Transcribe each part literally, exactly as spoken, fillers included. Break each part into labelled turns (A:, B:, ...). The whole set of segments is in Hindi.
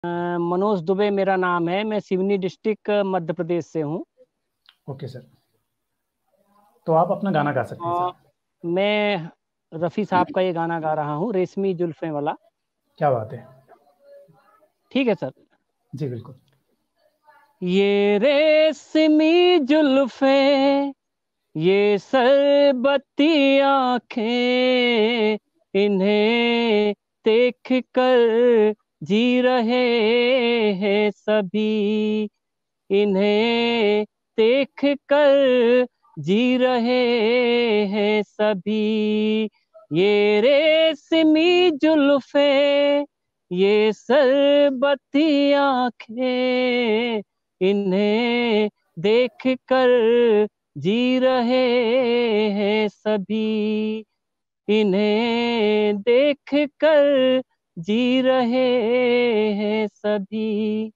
A: मनोज दुबे मेरा नाम है। मैं सिवनी डिस्ट्रिक्ट मध्य प्रदेश से हूँ।
B: ओके सर, तो आप अपना गाना गा सकते हैं
A: और
B: सर।
A: मैं रफ़ी साहब का ये गाना गा रहा हूँ, रेशमी जुल्फें वाला।
B: क्या बात है।
A: ठीक है सर।
B: जी बिल्कुल।
A: ये रेशमी जुल्फें, ये शरबती आंखें, इन्हें देख कर जी रहे हैं सभी। इन्हें देख कर जी रहे हैं सभी। ये रेशमी जुल्फें, ये शरबती आंखें, इन्हें देख कर जी रहे हैं सभी। इन्हें देख कर जी रहे हैं सभी।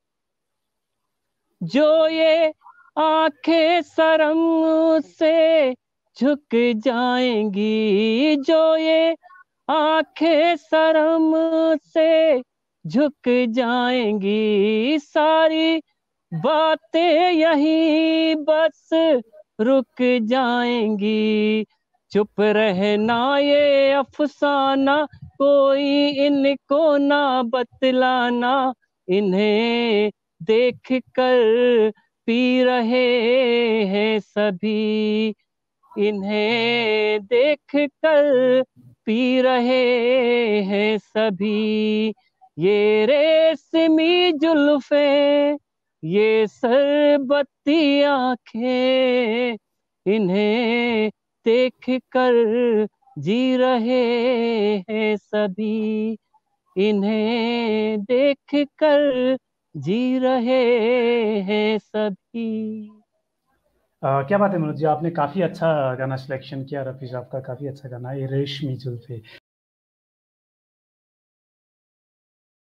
A: जो ये आंखें शर्म से झुक जाएंगी, जो ये आंखें शर्म से झुक जाएंगी, सारी बातें यहीं बस रुक जाएंगी। चुप रहना ये अफसाना, कोई इनको ना बतलाना, इन्हें देख कर पी रहे हैं सभी। इन्हें देख कर पी रहे हैं सभी। ये रेशमी जुल्फें, ये शरबती आंखें, इन्हें देख कर जी रहे हैं सभी। इन्हें देख कर जी रहे हैं सभी।
B: अ, क्या बात है मनोज जी, आपने काफी अच्छा गाना सिलेक्शन किया। रफी साहब का काफी अच्छा गाना है ये रेशमी जुल्फे।